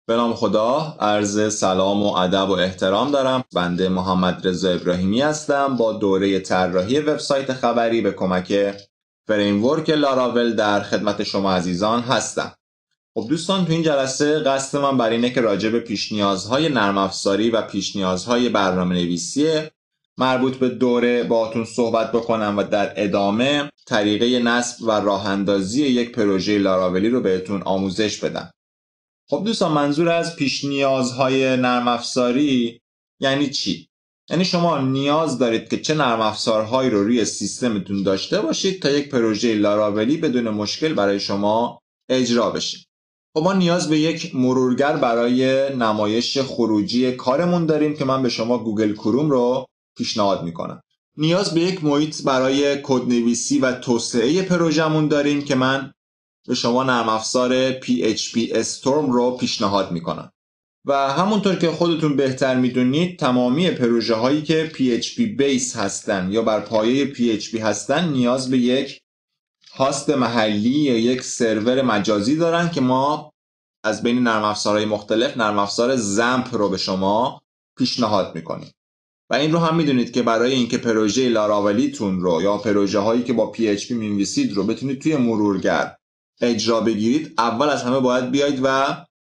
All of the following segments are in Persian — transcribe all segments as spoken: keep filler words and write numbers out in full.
به نام خدا، عرض سلام و ادب و احترام دارم. بنده محمد رضا ابراهیمی هستم. با دوره طراحی وبسایت خبری به کمک فریمورک لاراول در خدمت شما عزیزان هستم. خب دوستان، تو این جلسه قصد من بر اینه که راجع به پیش نیازهای نرم افزاری و پیش نیازهای برنامه‌نویسی مربوط به دوره باهاتون صحبت بکنم و در ادامه طریقه نصب و راه اندازی یک پروژه لاراولی رو بهتون آموزش بدم. خب دوستان، منظور از پیش نیازهای نرم افزاری یعنی چی؟ یعنی شما نیاز دارید که چه نرم افزارهایی رو روی سیستمتون داشته باشید تا یک پروژه لاراولی بدون مشکل برای شما اجرا بشه. خب ما نیاز به یک مرورگر برای نمایش خروجی کارمون داریم که من به شما گوگل کروم رو پیشنهاد میکنم. نیاز به یک محیط برای کدنویسی و توسعه پروژمون داریم که من به شما نرم افزار پی اچ پی Storm رو پیشنهاد میکنم. و همونطور که خودتون بهتر میدونید تمامی پروژه هایی که پی اچ پی بیس هستن یا بر پایه پی اچ پی هستن نیاز به یک هاست محلی یا یک سرور مجازی دارن که ما از بین نرم افزارهای مختلف نرم افزار زمپ رو به شما پیشنهاد میکنیم. و این رو هم میدونید که برای اینکه پروژه لاراولیتون رو یا پروژه هایی که با پی اچ پی می‌نویسید رو بتونید توی مرورگر اجرا بگیرید، اول از همه باید بیاید و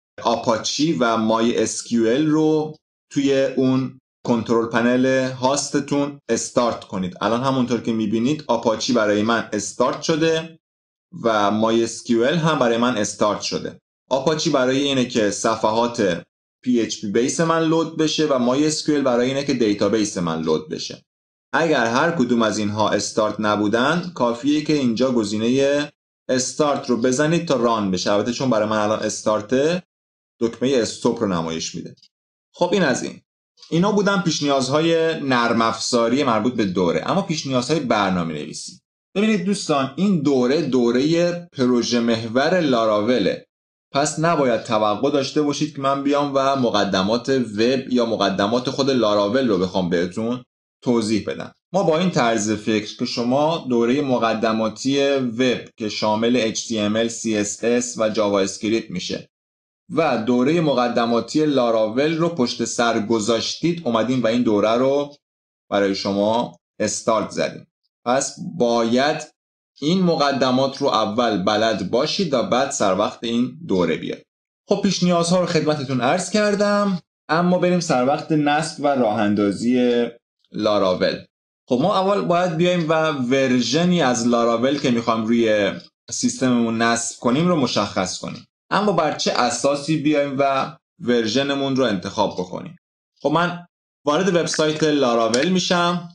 آپاچی و مای اس کیو ال رو توی اون کنترل پنل هاستتون استارت کنید. الان همونطور که میبینید آپاچی برای من استارت شده و مای اس کیو ال هم برای من استارت شده. آپاچی برای اینه که صفحات پی اچ پی بیس من لود بشه و مای اس کیو ال برای اینه که دیتابیس من لود بشه. اگر هر کدوم از اینها استارت نبودن، کافیه که اینجا گزینه استارت رو بزنید تا ران بشه. البته چون برای من الان استارت، دکمه استاپ رو نمایش میده. خب این از این. اینا بودن پیش نیازهای نرم افزاری مربوط به دوره. اما پیش نیازهای برنامه‌نویسی. ببینید دوستان، این دوره دوره پروژه محور لاراوله. پس نباید توقع داشته باشید که من بیام و مقدمات وب یا مقدمات خود لاراول رو بخوام بهتون توضیح بدم. ما با این طرز فکر که شما دوره مقدماتی وب که شامل اچ تی ام ال، سی اس اس و جاوا اسکریپت میشه و دوره مقدماتی لاراول رو پشت سر گذاشتید، اومدیم و این دوره رو برای شما استارت زدیم. پس باید این مقدمات رو اول بلد باشید و بعد سر وقت این دوره بیاد. خب پیش نیازها رو خدمتتون عرض کردم، اما بریم سر وقت نصب و راه اندازی لاراول. خب ما اول باید بیایم و ورژنی از لاراول که میخوایم روی سیستممون نصب کنیم رو مشخص کنیم. اما بر چه اساسی بیایم و ورژنمون رو انتخاب بکنیم؟ خب من وارد وبسایت لاراول میشم.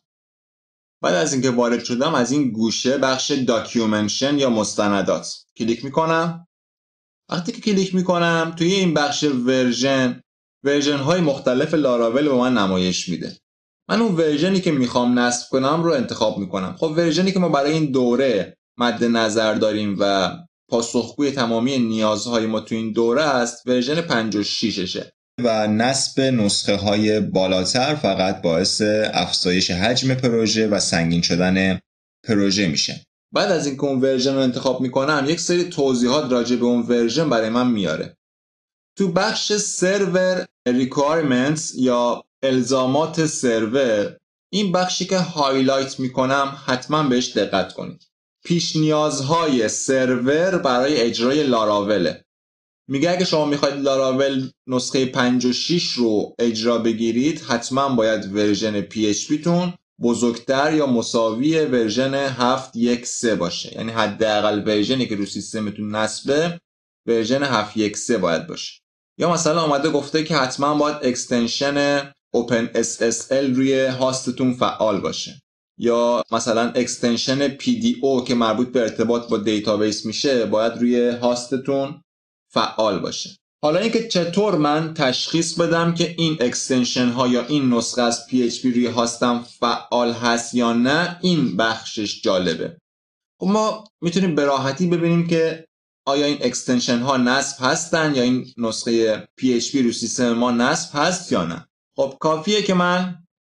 بعد از اینکه وارد شدم، از این گوشه بخش داکیومنشن یا مستندات کلیک میکنم. وقتی که کلیک میکنم توی این بخش ورژن ورژن های مختلف لاراول به من نمایش میده. من اون ورژنی که میخوام نصب کنم رو انتخاب میکنم. خب ورژنی که ما برای این دوره مد نظر داریم و پاسخگوی تمامی نیازهای ما تو این دوره است، ورژن پنجاه و شش شه و نصب نسخه های بالاتر فقط باعث افزایش حجم پروژه و سنگین شدن پروژه میشه. بعد از اینکه اون ورژن رو انتخاب میکنم، یک سری توضیحات راجع به اون ورژن برای من میاره. تو بخش سرور requirements یا الزامات سرور، این بخشی که هایلایت میکنم حتما بهش دقت کنید. پیش نیازهای سرور برای اجرای لاراوله. میگه اگه شما میخواید لاراول نسخه پنجاه و شش رو اجرا بگیرید، حتما باید ورژن پی اچ پی تون بزرگتر یا مساوی ورژن هفت یک سه باشه. یعنی حداقل ورژنی که رو سیستمتون نصبه ورژن هفت یک سه باید باشه. یا مثلا اومده گفته که حتما باید اکستنشن اوپن اس اس ال روی هاستتون فعال باشه. یا مثلا اکستنشن پی دی او که مربوط به ارتباط با دیتابیس میشه باید روی هاستتون فعال باشه. حالا اینکه چطور من تشخیص بدم که این اکستنشن ها یا این نسخه از پی اچ پی روی هاستم فعال هست یا نه، این بخشش جالبه. خب ما میتونیم به راحتی ببینیم که آیا این اکستنشن ها نصب هستن یا این نسخه پی اچ پی روی سیستم ما نصب هست یا نه. خب کافیه که من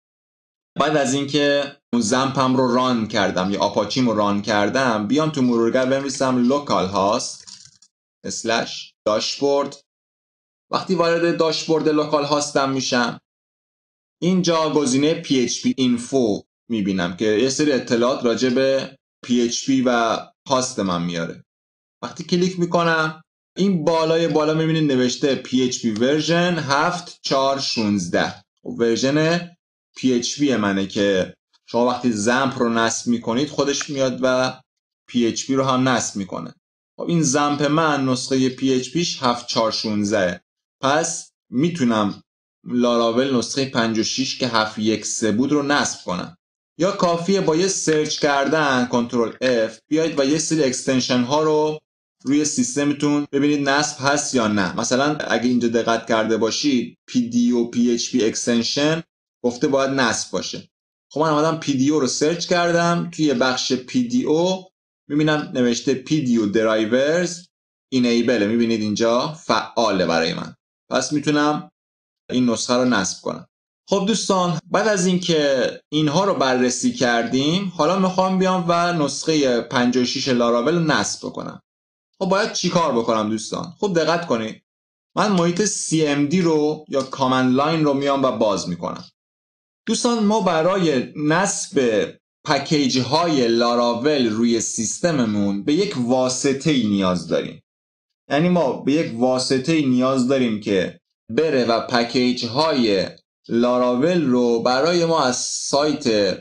بعد از اینکه زمپم رو ران کردم یا آپاچیم رو ران کردم، بیام تو مرورگر بنویسم localhost slash dashboard وقتی وارد داشبورد لوکال هاستم میشم، اینجا گزینه پی اچ پی اینفو میبینم که یه سری اطلاعات راجع به پی اچ پی و هاست من میاره. وقتی کلیک میکنم این بالای بالا میبینید نوشته پی اچ پی ورژن هفت چهار شانزده. ورژن پی اچ پی منه که شما وقتی زمپ رو نصب میکنید خودش میاد و پی اچ پی رو هم نصب میکنه. خب این زمپ من نسخه پی اچ پیش هفت چهار شانزده، پس میتونم لاراول نسخه پنج و شش که هفت یک سه بود رو نصب کنم. یا کافیه با یه سرچ کردن کنترل اف بیاید و یه سری اکستنشن ها رو روی سیستمتون ببینید نصب هست یا نه. مثلا اگه اینجا دقت کرده باشید پی دی او پی اچ پی اکستنشن گفته باید نصب باشه. خب من اومدم پی دی او رو سرچ کردم، توی بخش پی دی او میبینم نوشته پی دی او درایورز اینیبل، میبینید اینجا فعاله برای من، پس میتونم این نسخه رو نصب کنم. خب دوستان، بعد از اینکه اینها رو بررسی کردیم حالا میخوام بیام و نسخه پنجاه و شش لاراول رو نصب بکنم. خب باید چی کار بکنم دوستان؟ خب دقت کنید، من محیط سی ام دی رو یا کامند لاین رو میام و باز میکنم. دوستان ما برای نصب پکیج های لاراول روی سیستممون به یک واسطه ای نیاز داریم. یعنی ما به یک واسطه ای نیاز داریم که بره و پکیج های لاراول رو برای ما از سایت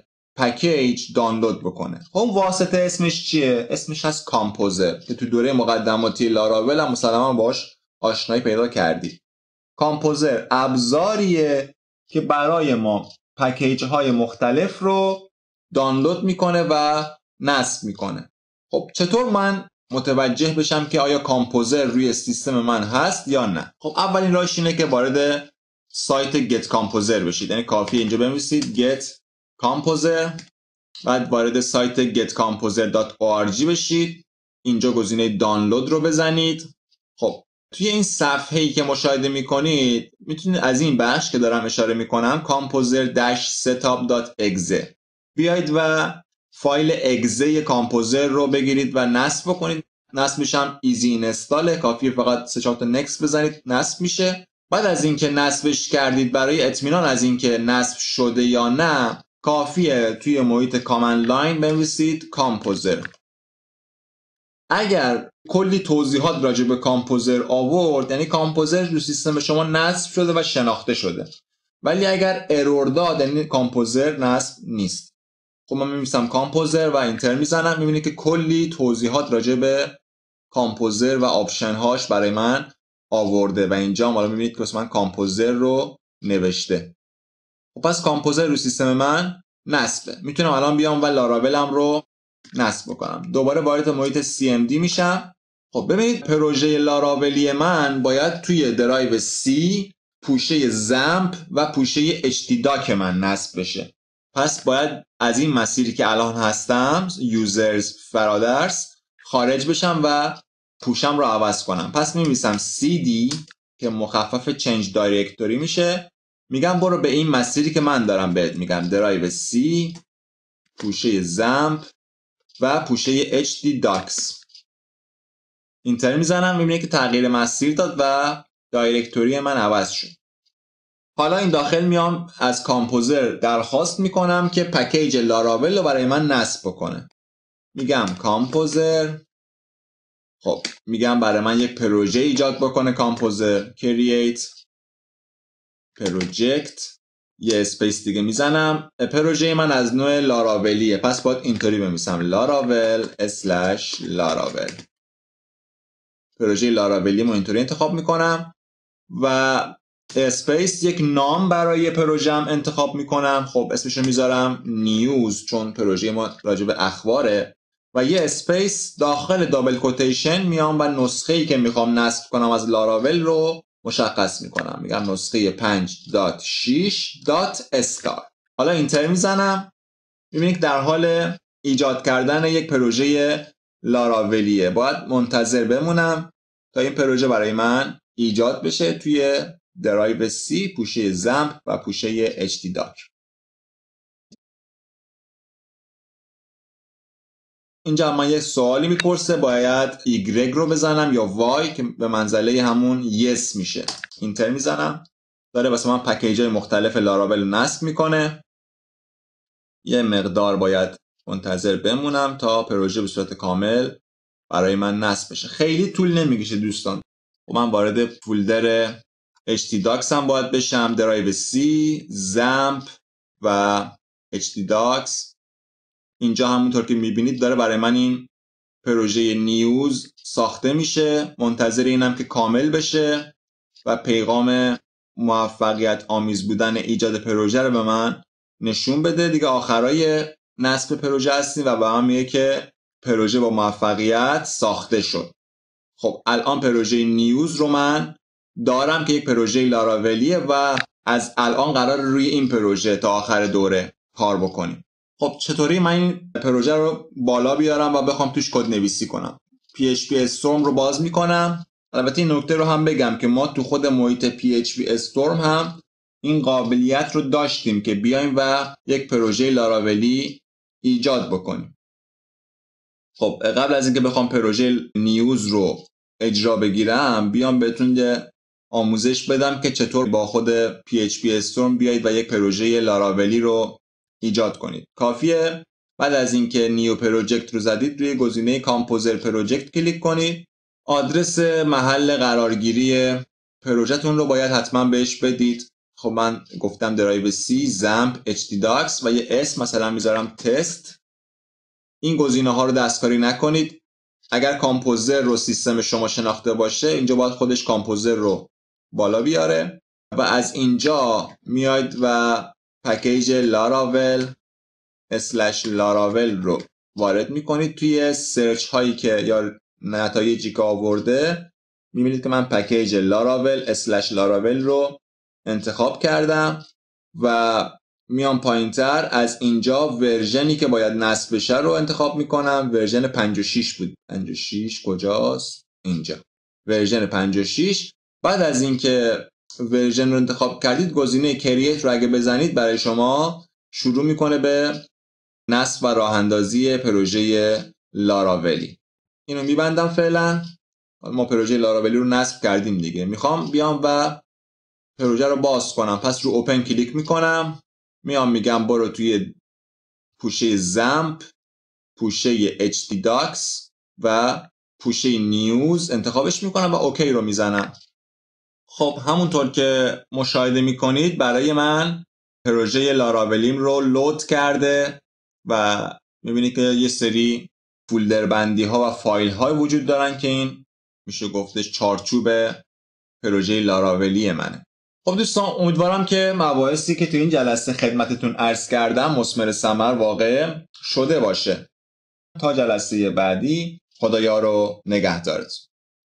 پکیج دانلود بکنه. خب واسطه اسمش چیه؟ اسمش هست کامپوزر که تو دوره مقدماتی لاراول هم مسلما باش آشنایی پیدا کردید. کامپوزر ابزاریه که برای ما پکیج های مختلف رو دانلود میکنه و نصب میکنه. خب چطور من متوجه بشم که آیا کامپوزر روی سیستم من هست یا نه؟ خب اولین راهش اینه که وارد سایت get composer بشید. یعنی کافیه اینجا بنویسید get composer، بعد وارد سایت get composer dot org بشید، اینجا گزینه دانلود رو بزنید. خب توی این صفحه‌ای که مشاهده میکنید میتونید از این بخش که دارم اشاره میکنم composer dash setup dot exe بیاید و فایل اگزه کامپوزر رو بگیرید و نصب بکنید. نصبش هم ایزی اینستاله، کافیه فقط سه چهار تا نکس بزنید نصب میشه. بعد از اینکه نصبش کردید، برای اطمینان از اینکه نصب شده یا نه، کافیه توی محیط کامند لاین بنویسید کامپوزر. اگر کلی توضیحات راجع به کامپوزر آورد یعنی کامپوزر رو سیستم شما نصب شده و شناخته شده، ولی اگر ارور داد یعنی کامپوزر نصب نیست. خب من می‌نویسم کامپوزر و اینتر میزنم، می‌بینید که کلی توضیحات راجع به کامپوزر و آپشن هاش برای من آورده و اینجا حالا می‌بینید که من کامپوزر رو نوشته. خب پس کامپوزر رو سیستم من نصبه. میتونم الان بیام و لاراولم رو نصب بکنم. دوباره وارد محیط سی ام دی میشم. خب ببینید پروژه لاراولی من باید توی درایو سی پوشه زمپ و پوشه اچ دی داک من نصب بشه. پس باید از این مسیری که الان هستم یوزرز فرادرس خارج بشم و پوشم رو عوض کنم. پس می‌نویسم سی دی که مخفف چنج دایرکتوری میشه، میگم برو به این مسیری که من دارم بهت میگم، درایو سی پوشه زمپ و پوشه اچ دی داکس. اینتر میزنم، میبینه که تغییر مسیر داد و دایرکتوری من عوض شد. حالا این داخل میام از کامپوزر درخواست میکنم که پکیج لاراول رو برای من نصب بکنه. میگم کامپوزر، خب میگم برای من یک پروژه ایجاد بکنه. کامپوزر create project، یه اسپیس دیگه میزنم. پروژه من از نوع لاراولیه، پس باید اینطوری بنویسم لاراول اسلش لاراول. پروژه لاراولی ما اینطوری انتخاب میکنم و اسپیس یک نام برای پروژم انتخاب میکنم. خب اسمشو میذارم نیوز چون پروژه ما راجع به اخباره و یه اسپیس داخل دابل کوتیشن میام و نسخه ای که میخوام نصب کنم از لاراول رو مشخص میکنم. میگم نسخه پنج دات شش دات استار. حالا اینتر میزنم، میبینید در حال ایجاد کردن یک پروژه لاراولیه. باید منتظر بمونم تا این پروژه برای من ایجاد بشه توی درایو سی پوشه زمپ و پوشه اچ دی داک. اینجا من یه سوالی میپرسه، باید ایگرگ رو بزنم یا وای که به منزله همون یس میشه. اینتر میزنم، داره واسه من پکیج های مختلف لاراول نصب میکنه. یه مقدار باید منتظر بمونم تا پروژه به صورت کامل برای من نصب بشه. خیلی طول نمیکشه دوستان. و من وارد فولدر htdocs هم باید بشم، درایو سی، زمپ و htdocs. اینجا همونطور که میبینید داره برای من این پروژه نیوز ساخته میشه. منتظر اینم که کامل بشه و پیغام موفقیت آمیز بودن ایجاد پروژه رو به من نشون بده. دیگه آخرای نصب پروژه هستیم و به من میگه که پروژه با موفقیت ساخته شد. خب الان پروژه نیوز رو من دارم که یک پروژه لاراولیه و از الان قرار روی این پروژه تا آخر دوره کار بکنیم. خب چطوری من این پروژه رو بالا بیارم و بخوام توش کد نویسی کنم؟ پی اچ پی Storm رو باز میکنم. البته این نکته رو هم بگم که ما تو خود محیط پی اچ پی Storm هم این قابلیت رو داشتیم که بیایم و یک پروژه لاراولی ایجاد بکنیم. خب قبل از اینکه بخوام پروژه نیوز رو اجرا بگیرم، بیام بهتون یه آموزش بدم که چطور با خود پی اچ پی Storm بیایید و یک پروژه لاراولی رو ایجاد کنید. کافیه بعد از اینکه نیو پروژکت رو زدید روی گزینه کامپوزر پروژکت کلیک کنید. آدرس محل قرارگیری پروژهتون رو باید حتما بهش بدید. خب من گفتم درایو سی، زمپ، htdocs و یه اسم مثلا میذارم تست. این گزینه ها رو دستکاری نکنید. اگر کامپوزر رو سیستم شما شناخته باشه، اینجا باید خودش کامپوزر رو بالا بیاره و از اینجا میاید و پکیج لاراول اسلش لاراول رو وارد میکنید. توی سرچ هایی که یا نتایجی که آورده میبینید که من پکیج لاراول اسلش لاراول رو انتخاب کردم و میام پایینتر از اینجا ورژنی که باید نصب بشه رو انتخاب میکنم. ورژن پنجاه و شش بود. پنجاه و شش کجاست؟ اینجا ورژن پنجاه و شش. بعد از اینکه ورژن رو انتخاب کردید، گزینه کرییت رو اگه بزنید برای شما شروع میکنه به نصب و راه اندازی پروژه لاراولی. اینو میبندم فعلا. ما پروژه لاراولی رو نصب کردیم دیگه. میخوام بیام و پروژه رو باز کنم. پس رو اوپن کلیک میکنم. میام میگم برو توی پوشه زمپ، پوشه htdocs و پوشه نیوز انتخابش میکنم و اوکی رو میزنم. خب همونطور که مشاهده میکنید برای من پروژه لاراولیم رو لود کرده و میبینید که یه سری فولدر بندی ها و فایل های وجود دارن که این میشه گفتش چارچوب پروژه لاراولی منه. خب دوستان، امیدوارم که مباحثی که تو این جلسه خدمتتون عرض کردم مثمر ثمر واقع شده باشه. تا جلسه بعدی، خدایا رو نگهدارتون.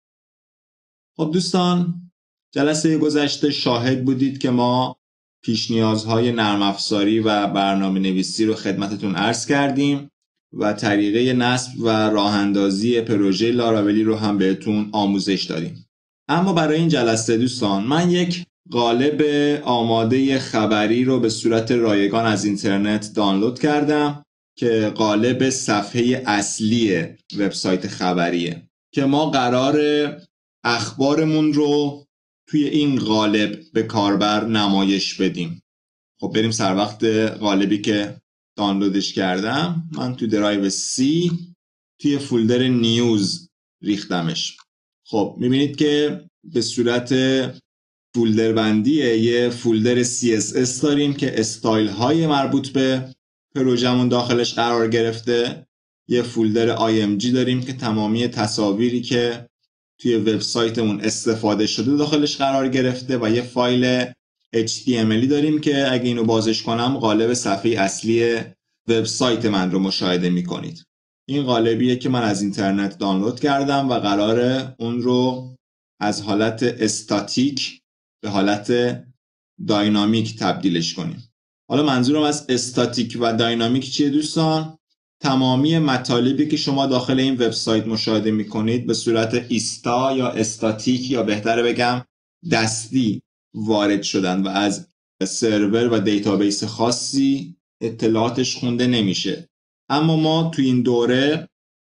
خب دوستان، جلسه گذشته شاهد بودید که ما پیش نیازهای نرم افزاری و برنامه نویسی رو خدمتتون عرض کردیم و طریقه نصب و راه اندازی پروژه لاراولی رو هم بهتون آموزش دادیم. اما برای این جلسه دوستان، من یک قالب آماده خبری رو به صورت رایگان از اینترنت دانلود کردم که قالب صفحه اصلی وبسایت خبریه که ما قرار اخبارمون رو توی این قالب به کاربر نمایش بدیم. خب بریم سر وقت قالبی که دانلودش کردم. من تو درایو سی توی فولدر نیوز ریختمش. خب میبینید که به صورت فولدر بندیه. یه فولدر سی اس اس داریم که استایل های مربوط به پروژمون داخلش قرار گرفته. یه فولدر آی ام جی داریم که تمامی تصاویری که توی وبسایتمون استفاده شده داخلش قرار گرفته و یه فایل اچ تی ام ال داریم که اگه اینو بازش کنم قالب صفحه اصلی وبسایت من رو مشاهده میکنید. این قالبیه که من از اینترنت دانلود کردم و قراره اون رو از حالت استاتیک به حالت داینامیک تبدیلش کنیم. حالا منظورم از استاتیک و داینامیک چیه دوستان؟ تمامی مطالبی که شما داخل این وبسایت مشاهده میکنید به صورت ایستا یا استاتیک یا بهتره بگم دستی وارد شدن و از سرور و دیتابیس خاصی اطلاعاتش خونده نمیشه. اما ما تو این دوره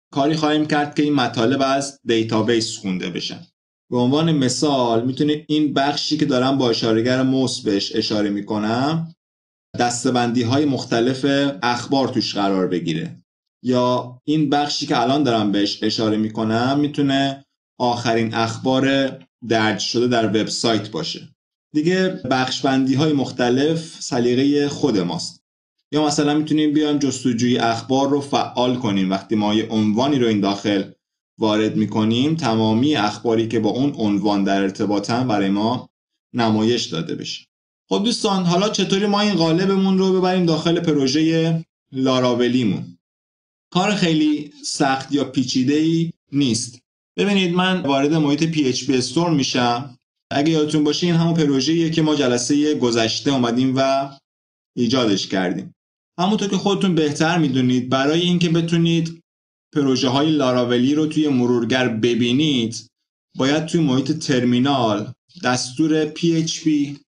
کاری خواهیم کرد که این مطالب از دیتابیس خونده بشن. به عنوان مثال میتونید این بخشی که دارم با اشارهگر موس بهش اشاره میکنم دسته‌بندی های مختلف اخبار توش قرار بگیره، یا این بخشی که الان دارم بهش اشاره میکنم میتونه آخرین اخبار درج شده در وبسایت باشه. دیگه بخش بندی های مختلف سلیقه خود ماست. یا مثلا میتونیم بیایم جستجوی اخبار رو فعال کنیم. وقتی ما یه عنوانی رو این داخل وارد میکنیم تمامی اخباری که با اون عنوان در ارتباطن برای ما نمایش داده بشه. خب دوستان، حالا چطوری ما این قالبمون رو ببریم داخل پروژه لاراولیمون؟ کار خیلی سخت یا پیچیده‌ای نیست. ببینید، من وارد محیط پی اچ پی استورم میشم. اگه یادتون باشه این همون پروژه‌ایه که ما جلسه گذشته اومدیم و ایجادش کردیم. همونطور که خودتون بهتر میدونید برای اینکه بتونید پروژه های لاراولی رو توی مرورگر ببینید باید توی محیط ترمینال دستور پی اچ پی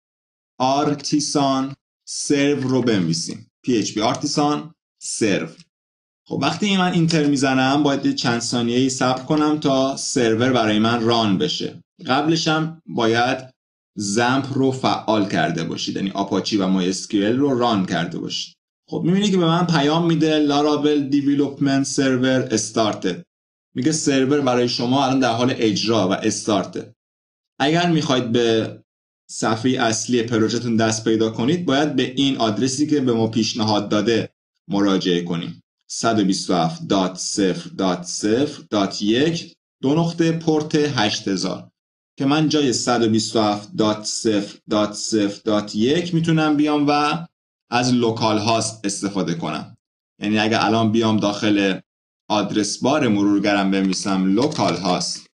artisan serve رو بنویسیم. پی اچ پی artisan serve. خب وقتی من اینتر میزنم باید چند ثانیه‌ای صبر کنم تا سرور برای من ران بشه. قبلش هم باید زمپ رو فعال کرده باشید، یعنی آپاچی و مای اس کیو ال رو ران کرده باشید. خب میبینی که به من پیام میده Laravel Development Server Started. میگه سرور برای شما الان در حال اجرا و استارته. اگر میخواید به صفحه اصلی پروژهتون دست پیدا کنید باید به این آدرسی که به ما پیشنهاد داده مراجعه کنیم. صد و بیست و هفت دات صفر دات صفر دات یک دو نقطه پورت هشت هزار که من جای صد و بیست و هفت دات صفر دات صفر دات یک میتونم بیام و از لوکال هاست استفاده کنم. یعنی اگه الان بیام داخل آدرس بار مرورگرم بنویسم لوکال هاست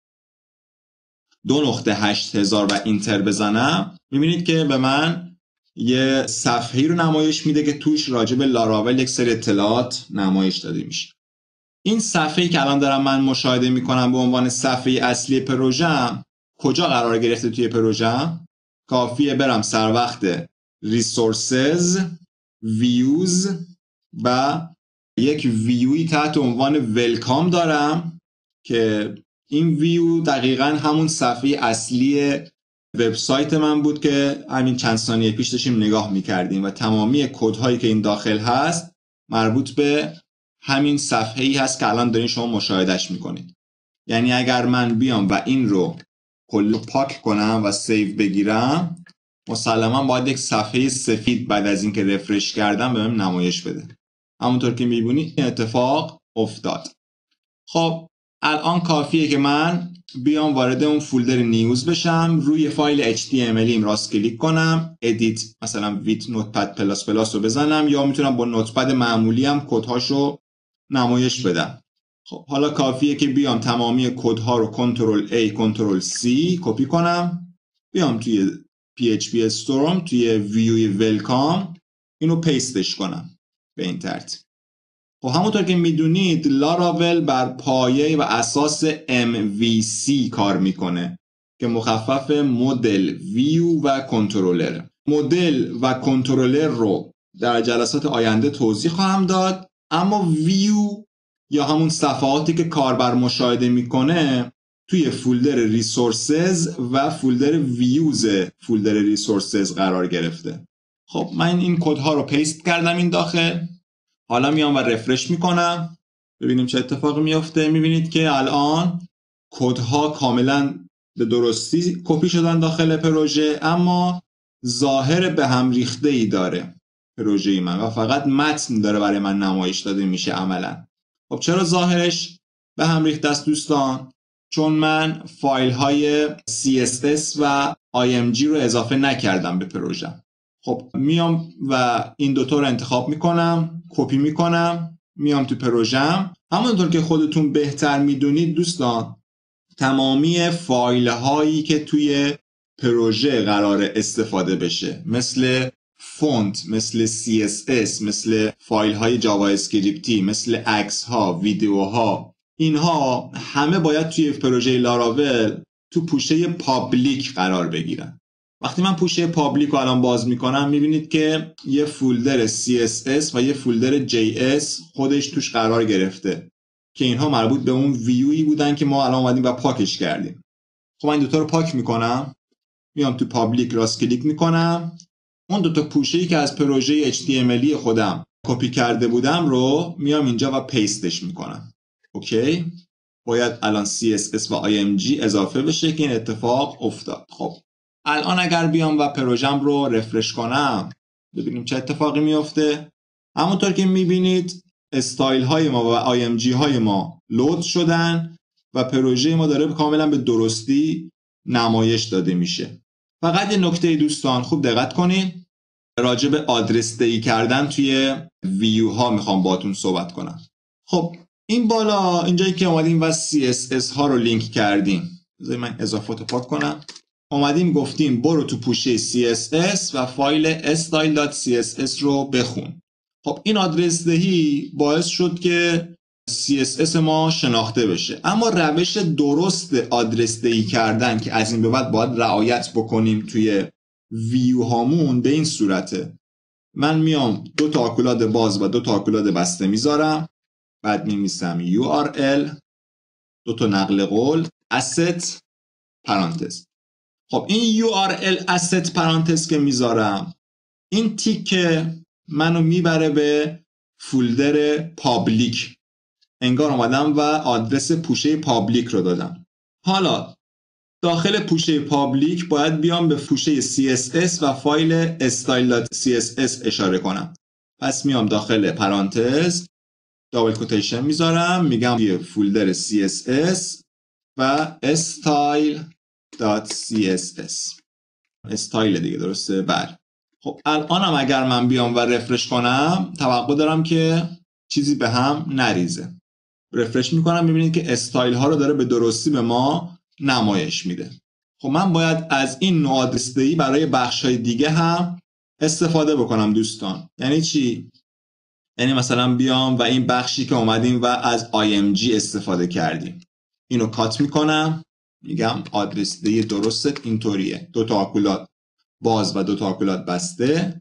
دو نقطه هشت هزار و اینتر بزنم، میبینید که به من یه صفحه‌ای رو نمایش میده که توش راجع به لاراول یک سری اطلاعات نمایش داده میشه. این صفحه‌ای که الان دارم من مشاهده میکنم به عنوان صفحه اصلی پروژه‌ام کجا قرار گرفته توی پروژه‌ام؟ کافیه برم سر وقت Resources Views و یک ویوی تحت عنوان Welcome دارم که این ویو دقیقاً همون صفحه اصلی وبسایت من بود که همین چند ثانیه پیش داشتیم نگاه میکردیم و تمامی کدهایی که این داخل هست مربوط به همین صفحه‌ای هست که الان دارین شما مشاهدهش میکنید. یعنی اگر من بیام و این رو کل پاک کنم و سیو بگیرم مسلما باید یک صفحه سفید بعد از اینکه رفرش کردم به من نمایش بده. همونطور که میبینید این اتفاق افتاد. خب الان کافیه که من بیام وارد اون فولدر نیوز بشم، روی فایل اچ تی ام ال ایم راست کلیک کنم، ادیت مثلا ویت نوتپد پلاس پلاس رو بزنم، یا میتونم با نوتپد معمولی هم کدهاشو نمایش بدم. خب حالا کافیه که بیام تمامی کدها رو کنترل A کنترل C کپی کنم، بیام توی پی اچ پی استورم توی ویوی ویلکام اینو پیستش کنم به این ترتیب. خب همونطور که میدونید لاراول بر پایه و اساس ام وی سی کار میکنه که مخفف مدل ویو و کنترلر. مدل و کنترلر رو در جلسات آینده توضیح خواهم داد، اما ویو یا همون صفحاتی که کاربر مشاهده میکنه توی فولدر ریسورسز و فولدر ویوز فولدر ریسورسز قرار گرفته. خب من این کدها رو پیست کردم این داخل. حالا میام و رفرش میکنم ببینیم چه اتفاقی میفته. میبینید که الان کدها کاملا به درستی کپی شدن داخل پروژه، اما ظاهر به هم ریخته ای داره پروژه من و فقط متن داره برای من نمایش داده میشه عملا. خب چرا ظاهرش به هم ریخته است دوستان؟ چون من فایل های سی اس اس و آی ام جی رو اضافه نکردم به پروژه. خب میام و این دوتا رو انتخاب میکنم، کپی میکنم، میام تو پروژم. همونطور که خودتون بهتر میدونید دوستان، تمامی فایل هایی که توی پروژه قرار استفاده بشه مثل فونت، مثل سی اس اس، مثل فایل های جاوا اسکریپتی، مثل عکس ها، ویدیو ها، اینها همه باید توی پروژه لاراول تو پوشه پابلیک قرار بگیرن. وقتی من پوشه پابلیک رو الان باز میکنم میبینید که یه فولدر سی اس اس و یه فولدر جی اس خودش توش قرار گرفته که اینها مربوط به اون ویویی بودن که ما الان اومدیم و پاکش کردیم. خب من این دوتا رو پاک میکنم، میام تو پابلیک راست کلیک میکنم، اون دوتا پوشه‌ای که از پروژه اچ تی ام ال خودم کپی کرده بودم رو میام اینجا و پیستش میکنم. اوکی؟ باید الان سی اس اس و آی ام جی اضافه بشه که این اتفاق افتاد. خب الان اگر بیام و پروژم رو رفرش کنم ببینیم چه اتفاقی میفته. همونطور که میبینید استایل های ما و آی ام جی های ما لود شدن و پروژه ما داره کاملا به درستی نمایش داده میشه. فقط یه نکته دوستان خوب دقت کنین، راجع به آدرس دهی کردن توی ویو ها میخوام باهاتون صحبت کنم. خب این بالا اینجایی که اومدیم و سی اس اس ها رو لینک کردیم، بذارید من اضافات رو پاک کنم. اومدیم گفتیم برو تو پوشه سی اس اس و فایل style دات سی اس اس رو بخون. خب این آدرس دهی باعث شد که سی اس اس ما شناخته بشه، اما روش درست آدرس دهی کردن که از این به بعد باید رعایت بکنیم توی ویو هامون به این صورته. من میام دو تا آکولاد باز و دو تا آکولاد بسته میذارم، بعد میمیسم یو آر ال، دو تا نقل قول، asset پرانتز. خب این یو آر ال asset پرانتز که میذارم، این تیک منو میبره به فولدر پابلیک، انگار اومدم و آدرس پوشه پابلیک رو دادم. حالا داخل پوشه پابلیک باید بیام به پوشه سی اس اس و فایل style دات سی اس اس اشاره کنم. پس میام داخل پرانتز دابل کوتیشن میذارم، میگم یه فولدر سی اس اس و style دات سی اس اس. استایل دیگه، درسته؟ بله. خب الانم اگر من بیام و رفرش کنم توقع دارم که چیزی به هم نریزه. رفرش میکنم میبینید که استایل ها رو داره به درستی به ما نمایش میده. خب من باید از این نوع آدرس دهی برای بخش های دیگه هم استفاده بکنم دوستان. یعنی چی؟ یعنی مثلا بیام و این بخشی که اومدیم و از آی ام جی استفاده کردیم اینو کات میکنم، میگم آدرس دهی درست اینطوریه، دو تا آکولاد باز و دو تا آکولاد بسته،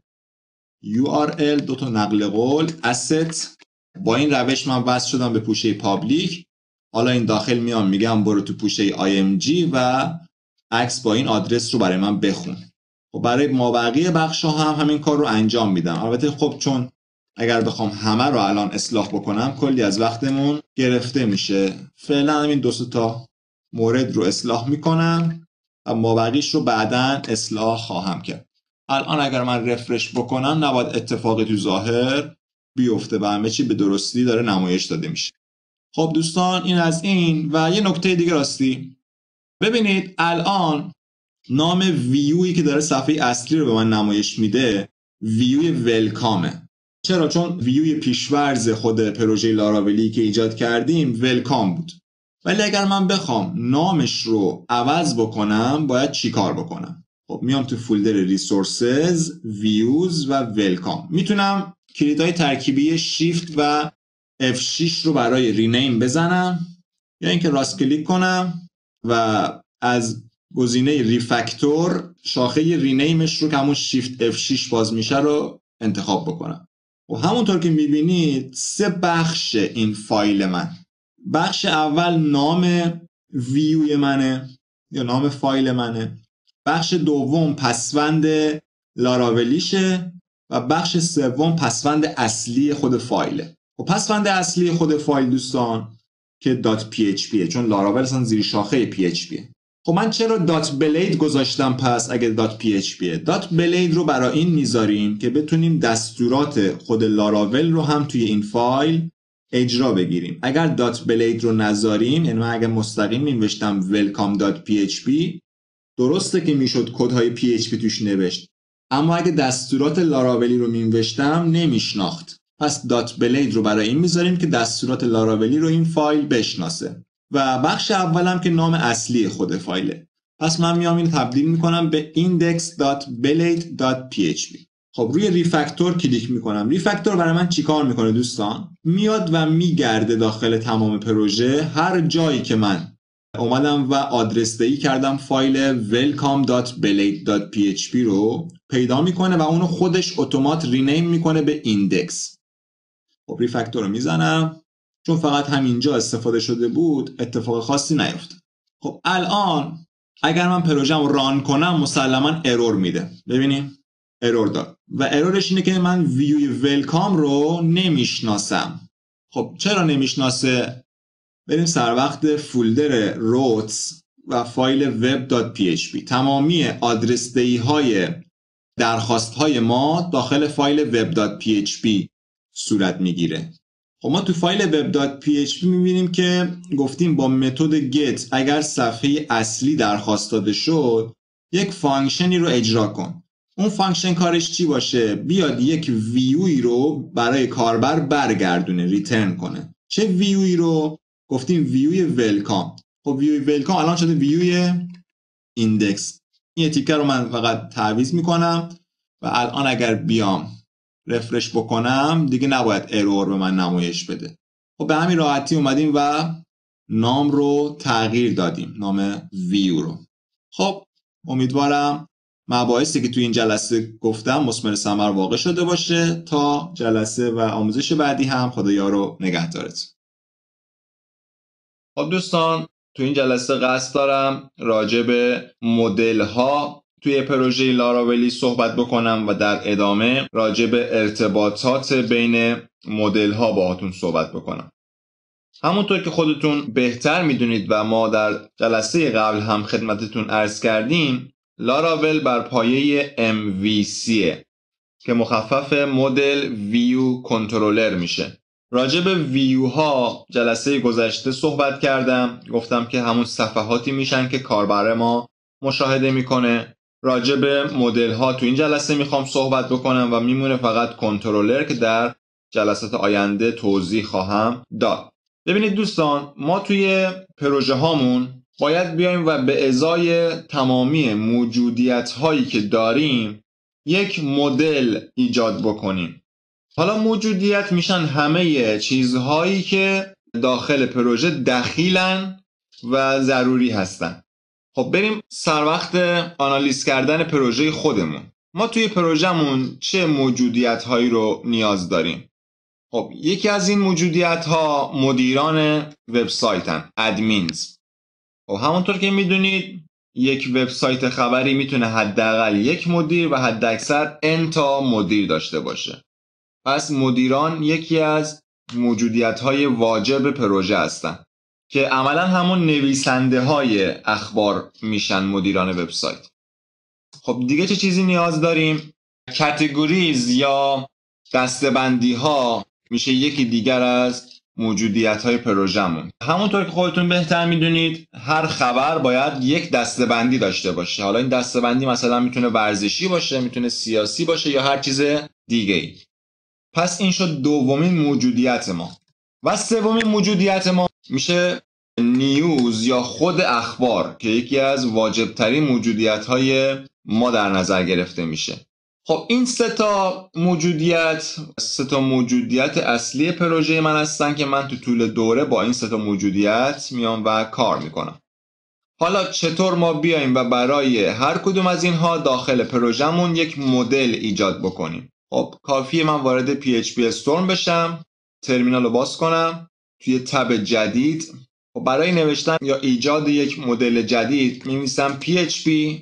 یو آر ال، دو تا نقل قول، asset. با این روش من وصل شدم به پوشه پابلیک. حالا این داخل میام میگم برو تو پوشه آی ام جی و عکس با این آدرس رو برای من بخون. خب برای مابقی بخش ها هم همین کار رو انجام میدم. البته خب چون اگر بخوام همه رو الان اصلاح بکنم کلی از وقتمون گرفته میشه، فعلا همین دو تا مورد رو اصلاح میکنم و مابقیش رو بعداً اصلاح خواهم کرد. الان اگر من رفرش بکنم نباید اتفاقی تو ظاهر بیفته و همه چی به درستی داره نمایش داده میشه. خب دوستان این از این. و یه نکته دیگه راستی ببینید، الان نام ویویی که داره صفحه اصلی رو به من نمایش میده ویوی ولکامه. چرا؟ چون ویوی پیشورز خود پروژه لاراولی که ایجاد کردیم ولکام بود. ولی اگر من بخوام نامش رو عوض بکنم باید چی کار بکنم؟ خب میام تو فولدر ریسورسز، ویوز و ولکام. میتونم کلیدهای ترکیبی شیفت و اف شش رو برای رینیم بزنم یا اینکه راست کلیک کنم و از گزینه ریفکتور شاخه رینیمش رو که همون شیفت اف شش باز میشه رو انتخاب بکنم. و همونطور که میبینید سه بخش این فایل من. بخش اول نام ویوی منه یا نام فایل منه، بخش دوم پسوند لاراولیشه و بخش سوم پسوند اصلی خود فایله. و پسوند اصلی خود فایل دوستان که دات پی اچ پیه، چون لاراول اصلا زیر شاخه پی اچ پیه. خب من چرا دات بلید گذاشتم پس اگه دات پی اچ پیه؟ دات بلید رو برای این میذاریم که بتونیم دستورات خود لاراول رو هم توی این فایل اجرا بگیریم. اگر دات بلید رو نذاریم، یعنی من اگر مستقیم نوشتم welcome دات پی اچ پی، درسته که میشد کدهای پی اچ پی توش نوشت، اما اگه دستورات لاراولی رو مینوشتم نمیشناخت. پس دات بلید رو برای این میذاریم که دستورات لاراولی رو این فایل بشناسه. و بخش اولم که نام اصلی خود فایله. پس من میام اینو تبدیل میکنم به index دات blade دات پی اچ پی. خب روی ریفکتور کلیک میکنم. ریفکتور برای من چیکار میکنه دوستان؟ میاد و میگرده داخل تمام پروژه، هر جایی که من اومدم و آدرس دهی کردم فایل welcome دات blade دات پی اچ پی رو پیدا میکنه و اونو خودش اتومات رینیم میکنه به ایندکس. خب ریفکتور رو میزنم چون فقط همینجا استفاده شده بود اتفاق خاصی نیفتاد. خب الان اگر من پروژه‌مو ران کنم مسلما ارور میده. ببینیم ارور داد و ارورش اینه که من ویوی ولکام رو نمیشناسم. خب چرا نمیشناسه؟ بریم سر وقت فولدر روتس و فایل web.php. تمامی آدرس دهی های درخواست های ما داخل فایل web.php صورت میگیره. خب ما تو فایل web.php میبینیم که گفتیم با متد get اگر صفحه اصلی درخواست داده شد یک فانکشنی رو اجرا کن. اون فانکشن کارش چی باشه؟ بیاد یک ویوی رو برای کاربر برگردونه، ریترن کنه. چه ویوی رو؟ گفتیم ویوی ولکام. خب ویوی ولکام الان شده ویوی ایندکس. این تیکه رو من فقط تعویض میکنم و الان اگر بیام رفرش بکنم دیگه نباید ارور به من نمایش بده. خب به همین راحتی اومدیم و نام رو تغییر دادیم، نام ویو رو. خب امیدوارم مباحثی که توی این جلسه گفتم مثمر ثمر واقع شده باشه. تا جلسه و آموزش بعدی هم خدایا رو نگهدارت. خب دوستان تو این جلسه قصد دارم راجع به مدل ها توی پروژه لاراولی صحبت بکنم و در ادامه راجع به ارتباطات بین مدل ها باهاتون صحبت بکنم. همونطور که خودتون بهتر میدونید و ما در جلسه قبل هم خدمتتون عرض کردیم، لاراول بر پایه ام وی سی که مخفف مدل ویو کنترلر میشه. راجع به ویو ها جلسه گذشته صحبت کردم، گفتم که همون صفحاتی میشن که کاربر ما مشاهده میکنه. راجع به مدل ها تو این جلسه میخوام صحبت بکنم و میمونه فقط کنترلر که در جلسات آینده توضیح خواهم داد. ببینید دوستان، ما توی پروژه هامون باید بیایم و به ازای تمامی موجودیت هایی که داریم یک مدل ایجاد بکنیم. حالا موجودیت میشن همه چیزهایی که داخل پروژه دخیلن و ضروری هستن. خب بریم سر وقت آنالیز کردن پروژه خودمون. ما توی پروژهمون چه موجودیت هایی رو نیاز داریم؟ خب یکی از این موجودیت ها مدیران وبسایتن، ادمینز. خب همونطور که میدونید یک وبسایت خبری میتونه حداقل یک مدیر و حداکثر n تا مدیر داشته باشه. پس مدیران یکی از موجودیت های واجب پروژه هستن که عملا همون نویسنده های اخبار میشن مدیران وبسایت. خب دیگه چه چیزی نیاز داریم؟ کاتگوریز یا دسته‌بندی ها میشه یکی دیگر از موجودیت های پروژه‌مون. همونطور که خودتون بهتر میدونید هر خبر باید یک دسته‌بندی داشته باشه. حالا این دسته‌بندی مثلا میتونه ورزشی باشه، میتونه سیاسی باشه یا هر چیز دیگه ای. پس این شد دومین موجودیت ما. و سومین موجودیت ما میشه نیوز یا خود اخبار که یکی از واجب ترین موجودیت های ما در نظر گرفته میشه. خب این سه تا موجودیت سه تا موجودیت اصلی پروژه من هستن که من تو طول دوره با این سه تا موجودیت میام و کار میکنم. حالا چطور ما بیایم و برای هر کدوم از اینها داخل پروژهمون یک مدل ایجاد بکنیم؟ خب کافیه من وارد پی اچ پی استورم بشم، ترمینال رو باز کنم، توی تب جدید خب برای نوشتن یا ایجاد یک مدل جدید می‌نویسم پی اچ پی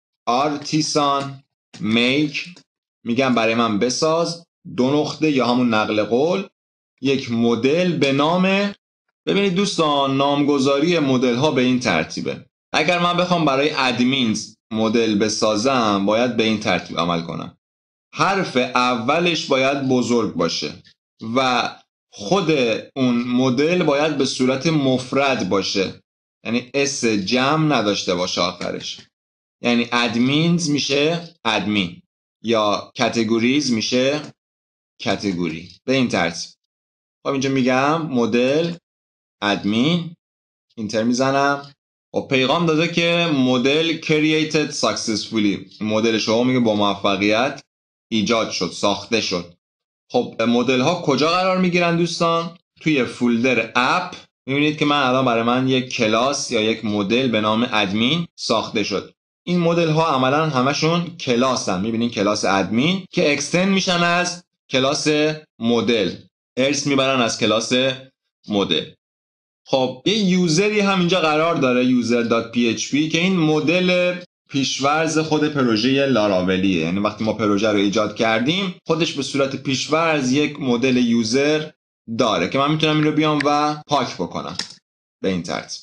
artisan make، میگم برای من بساز دو نقطه یا همون نقل قول یک مدل به نام. ببینید دوستان، نامگذاری مدل ها به این ترتیبه. اگر من بخوام برای ادمینز مدل بسازم باید به این ترتیب عمل کنم. حرف اولش باید بزرگ باشه و خود اون مدل باید به صورت مفرد باشه، یعنی اس جمع نداشته باشه آخرش. یعنی ادمینز میشه ادمین یا کاتگوریز میشه کاتگوری، به این ترتیب. خب اینجا میگم مدل ادمین، اینتر میزنم و پیغام داده که مدل created successfully، مدل شما میگه با موفقیت ایجاد شد، ساخته شد. خب مدل ها کجا قرار میگیرن دوستان؟ توی فولدر اپ. میبینید که من الان برای من یک کلاس یا یک مدل به نام ادمین ساخته شد. این مدل ها عملا همشون کلاسن. میبینید کلاس ادمین که اکستند میشن از کلاس مدل، ارث میبرن از کلاس مدل. خب یه یوزری هم اینجا قرار داره، user.php، که این مدل پیشورز خود پروژه لاراولیه. یعنی وقتی ما پروژه رو ایجاد کردیم خودش به صورت پیشورز یک مدل یوزر داره که من میتونم این رو بیام و پاک بکنم به این ترتیب.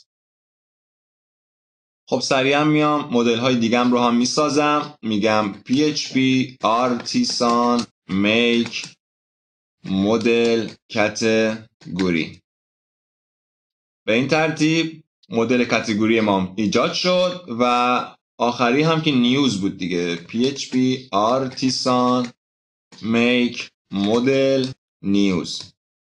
خب سریعا میام مدل های دیگم رو هم میسازم. میگم php artisan make model category. به این ترتیب مدل کاتگوری ما ایجاد شد و آخری هم که نیوز بود دیگه، php artisan make model news.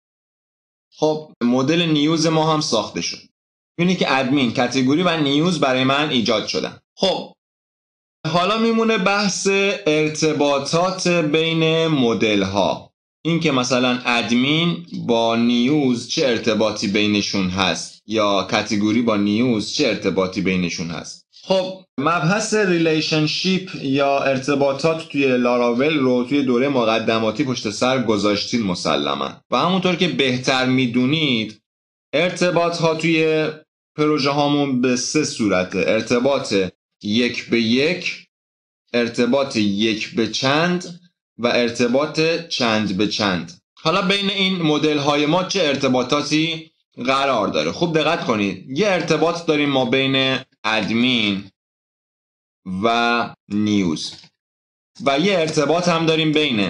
خب مدل نیوز ما هم ساخته شد. ببینید که ادمین، کاتگوری و نیوز برای من ایجاد شدن. خب حالا میمونه بحث ارتباطات بین مدل ها. این که مثلا ادمین با نیوز چه ارتباطی بینشون هست یا کاتگوری با نیوز چه ارتباطی بینشون هست. خب مبحث ریلیشنشیپ یا ارتباطات توی لاراول رو توی دوره مقدماتی پشت سر گذاشتین مسلما و همونطور که بهتر میدونید ارتباط ها توی پروژه هامون به سه صورته: ارتباط یک به یک، ارتباط یک به چند و ارتباط چند به چند. حالا بین این مدل های ما چه ارتباطاتی قرار داره؟ خوب دقت کنید. یه ارتباط داریم ما بین ادمین و نیوز و یه ارتباط هم داریم بین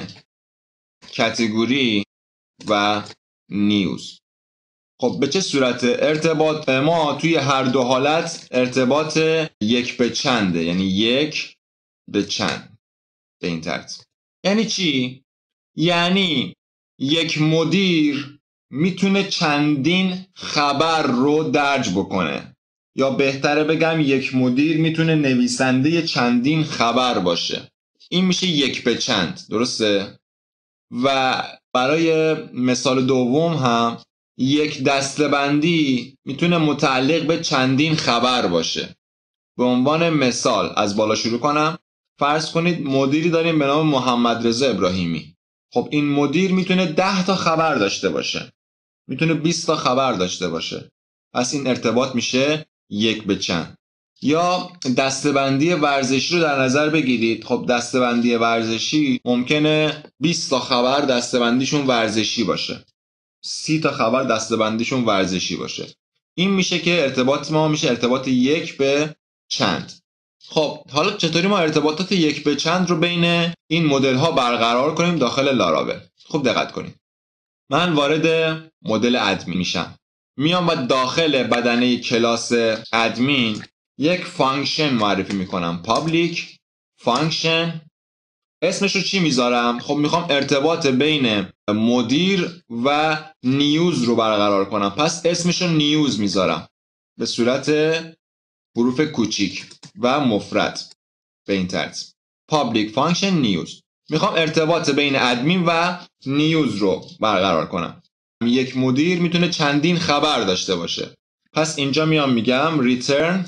کاتگوری و نیوز. خب به چه صورت ارتباط ما توی هر دو حالت ارتباط یک به چنده، یعنی یک به چند. به این ترتیب یعنی چی؟ یعنی یک مدیر میتونه چندین خبر رو درج بکنه، یا بهتره بگم یک مدیر میتونه نویسنده چندین خبر باشه. این میشه یک به چند، درسته؟ و برای مثال دوم هم یک دسته‌بندی میتونه متعلق به چندین خبر باشه. به عنوان مثال از بالا شروع کنم. فرض کنید مدیری داریم به نام محمد رضا ابراهیمی. خب این مدیر میتونه ده تا خبر داشته باشه، میتونه بیست تا خبر داشته باشه. پس این ارتباط میشه یک به چند. یا دسته‌بندی ورزشی رو در نظر بگیرید. خب دسته‌بندی ورزشی ممکنه بیست تا خبر دسته‌بندیشون ورزشی باشه، سی تا خبر دسته‌بندیشون ورزشی باشه. این میشه که ارتباط ما میشه ارتباط یک به چند. خب حالا چطوری ما ارتباطات یک به چند رو بین این مدل ها برقرار کنیم داخل لاراول؟ خب دقت کنید. من وارد مدل ادمین میشم، میام و داخل بدنه کلاس ادمین یک فانکشن معرفی میکنم، پابلیک فانکشن. اسمش رو چی میذارم؟ خب میخوام ارتباط بین مدیر و نیوز رو برقرار کنم، پس اسمش رو نیوز میذارم به صورت حروف کوچیک و مفرد. به این ترتیب پابلیک فانکشن نیوز. میخوام ارتباط بین ادمین و نیوز رو برقرار کنم. یک مدیر میتونه چندین خبر داشته باشه، پس اینجا میام میگم return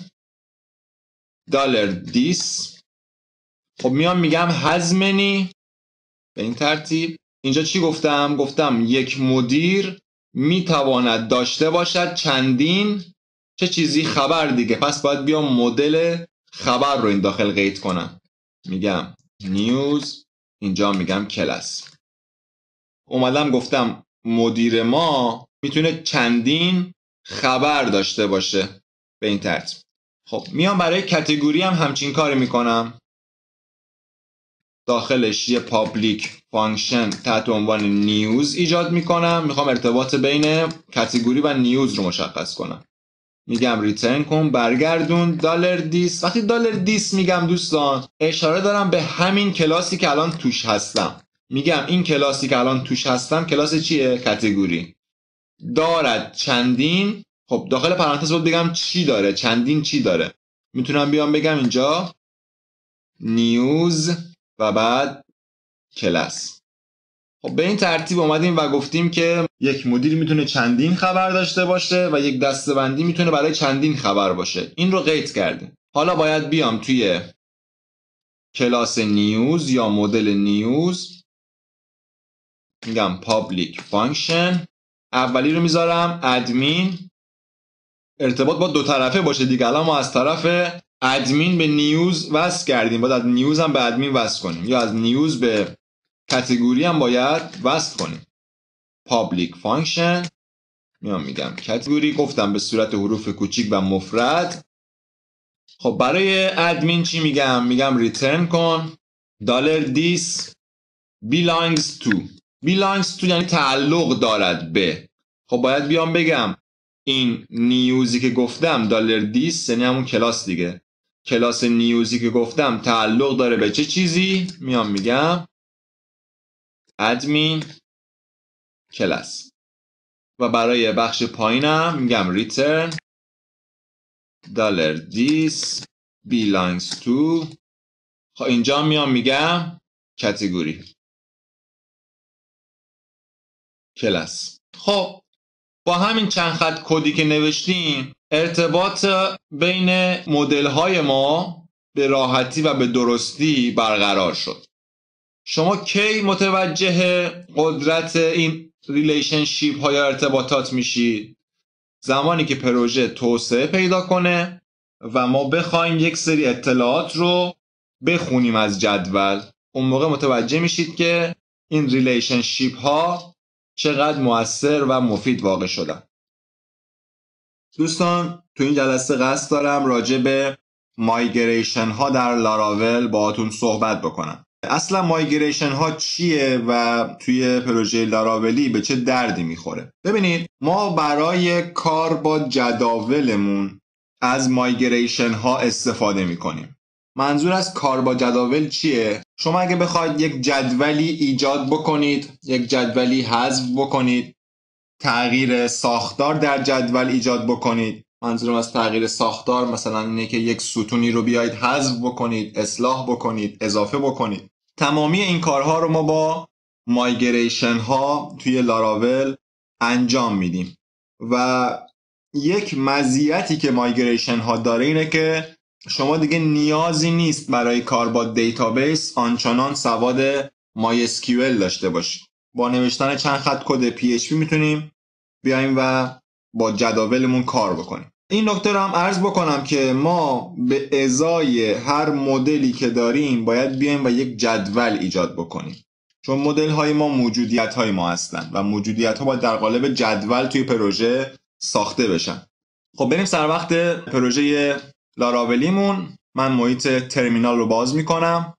dollar this. خب میام میگم has many. به این ترتیب اینجا چی گفتم؟ گفتم یک مدیر میتواند داشته باشد چندین چه چیزی خبر دیگه، پس باید بیام مدل خبر رو این داخل قید کنم. میگم نیوز، اینجا میگم کلاس. اومدم گفتم مدیر ما میتونه چندین خبر داشته باشه به این ترتیب. خب میام برای کاتگوری هم همچین کاری میکنم. داخلش یه پابلیک فانکشن تحت عنوان نیوز ایجاد میکنم. میخوام ارتباط بین کاتگوری و نیوز رو مشخص کنم. میگم ریترن کن، برگردون دلار دیس. وقتی دلار دیس میگم دوستان اشاره دارم به همین کلاسی که الان توش هستم. میگم این کلاسی که الان توش هستم کلاس چیه؟ کاتگوری. دارد چندین. خب داخل پرانتز بود بگم چی داره، چندین چی داره. میتونم بیام بگم اینجا نیوز و بعد کلاس. خب به این ترتیب اومدیم و گفتیم که یک مدیر میتونه چندین خبر داشته باشه و یک دسته‌بندی میتونه برای چندین خبر باشه. این رو قید کردیم. حالا باید بیام توی کلاس نیوز یا مدل نیوز، میگم پابلیک فانکشن اولی رو میذارم ادمین، ارتباط با دو طرفه باشه دیگه. الان ما از طرف ادمین به نیوز وصل کردیم، باید از نیوز هم به ادمین وصل کنیم، یا از نیوز به کاتگوری هم باید وصل کنیم. پابلیک فانکشن، میام میگم کاتگوری، گفتم به صورت حروف کوچیک و مفرد. خب برای ادمین چی میگم؟ میگم ریترن کن دالر دیس belongs to. belongs to یعنی تعلق دارد به. خب باید بیام بگم این نیوزی که گفتم دالر دیس یعنی همون کلاس دیگه، کلاس نیوزی که گفتم تعلق داره به چه چیزی؟ میام میگم ادمین کلاس. و برای بخش پایینم میگم return dollar this belongs to. خب اینجا میام میگم کاتگوری کلاس. خب با همین چند خط کدی که نوشتیم ارتباط بین مدل های ما به راحتی و به درستی برقرار شد. شما کی متوجه قدرت این ریلیشنشیپ ها یا ارتباطات میشید؟ زمانی که پروژه توسعه پیدا کنه و ما بخوایم یک سری اطلاعات رو بخونیم از جدول. اون موقع متوجه میشید که این ریلیشنشیپ ها چقدر مؤثر و مفید واقع شدن. دوستان تو این جلسه قصد دارم راجع به مایگریشن ها در لاراول باهاتون صحبت بکنم. اصلا مایگریشن ها چیه و توی پروژه لاراولی به چه دردی میخوره؟ ببینید ما برای کار با جداولمون از مایگریشن ها استفاده میکنیم. منظور از کار با جداول چیه؟ شما اگه بخواید یک جدولی ایجاد بکنید، یک جدولی حذف بکنید، تغییر ساختار در جدول ایجاد بکنید، منظورم از تغییر ساختار مثلا اینه که یک ستونی رو بیایید حذف بکنید، اصلاح بکنید، اضافه بکنید. تمامی این کارها رو ما با مایگریشن ها توی لاراول انجام میدیم و یک مزیتی که مایگریشن ها داره اینه که شما دیگه نیازی نیست برای کار با دیتابیس آنچنان سواد مای اس کیو ال داشته باشید. با نوشتن چند خط کد پی اچ پی میتونیم بیایم و با جداولمون کار بکنیم. این نکته رو هم عرض بکنم که ما به ازای هر مدلی که داریم باید بیایم و یک جدول ایجاد بکنیم، چون مدل های ما موجودیت های ما هستن و موجودیت ها باید در قالب جدول توی پروژه ساخته بشن. خب بریم سر وقت پروژه لاراولیمون. من محیط ترمینال رو باز میکنم.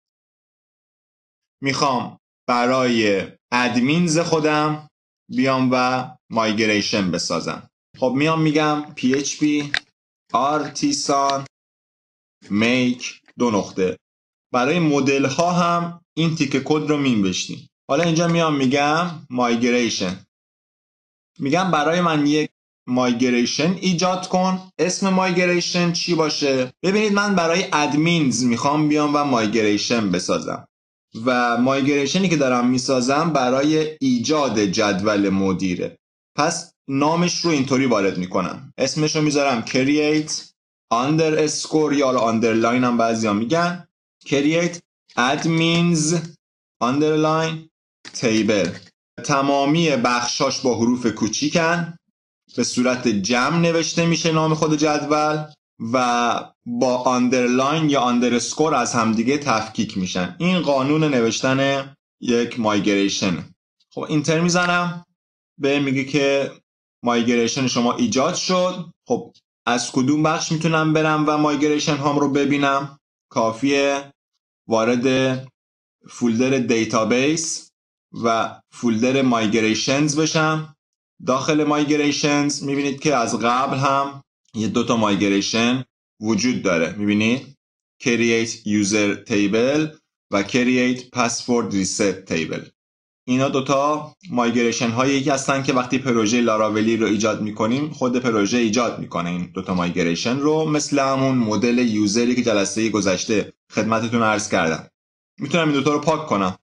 میخوام برای ادمینز خودم بیام و مایگریشن بسازم. خب میام میگم پی اچ پی artisan make دو نقطه. برای مدل ها هم این تیکه کد رو مینوشتیم. حالا اینجا میام میگم مایگریشن، میگم برای من یک مایگریشن ایجاد کن. اسم مایگریشن چی باشه؟ ببینید من برای ادمینز میخوام بیام و مایگریشن بسازم و مایگریشنی که دارم میسازم برای ایجاد جدول مدیره. پس نامش رو اینطوری وارد میکنم، اسمش رو میذارم create underscore یا underline هم بعضی ها میگن create admins underline table. تمامی بخشاش با حروف کوچیکن، به صورت جمع نوشته میشه نام خود جدول و با آندرلاین یا آندرسکور از همدیگه تفکیک میشن. این قانون نوشتن یک مایگریشن. خب اینتر میزنم، به میگه که مایگریشن شما ایجاد شد. خب از کدوم بخش میتونم برم و مایگریشن هام رو ببینم؟ کافیه وارد فولدر دیتابیس و فولدر مایگریشنز بشم. داخل مایگریشنز میبینید که از قبل هم یه دوتا مایگریشن وجود داره. میبینید create user table و create password reset table. اینا دوتا مایگریشن های یکی هستن که وقتی پروژه لاراولی رو ایجاد میکنیم خود پروژه ایجاد میکنه این دوتا مایگریشن رو، مثل همون مدل یوزری که جلسه گذشته خدمتتون عرض کردم. میتونم این دوتا رو پاک کنم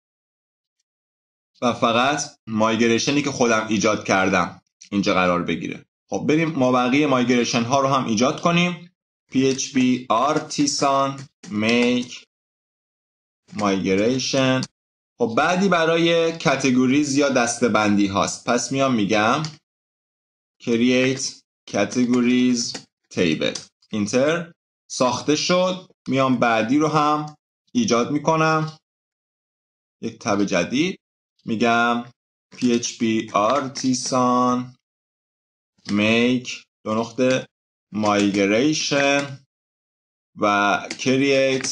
و فقط مایگریشنی که خودم ایجاد کردم اینجا قرار بگیره. خب بریم ما بقیه مایگریشن ها رو هم ایجاد کنیم. پی اچ پی artisan make migration. خب بعدی برای کاتگوریز یا دسته‌بندی هاست. پس میام میگم create categories table. اینتر. ساخته شد. میام بعدی رو هم ایجاد میکنم، یک تب جدید، میگم php artisan make دو نقطه migration و create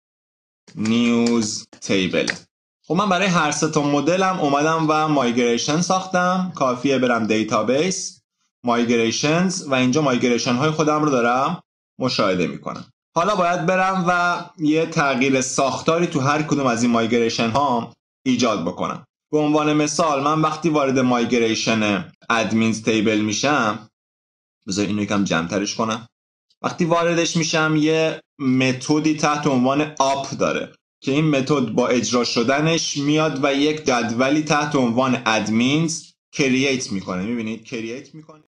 news table. خب من برای هر سه تا مدلم اومدم و مایگریشن ساختم. کافیه برم دیتابیس مایگریشنز و اینجا مایگریشن های خودم رو دارم مشاهده میکنم. حالا باید برم و یه تغییر ساختاری تو هر کدوم از این مایگریشن ها ایجاد بکنم. به عنوان مثال من وقتی وارد مایگریشن ادمینز تیبل میشم، بذار اینو یکم جمع‌ترش کنم. وقتی واردش میشم یه متدی تحت عنوان آپ داره که این متد با اجرا شدنش میاد و یک جدولی تحت عنوان ادمینز کرییت میکنه. میبینید کرییت میکنه.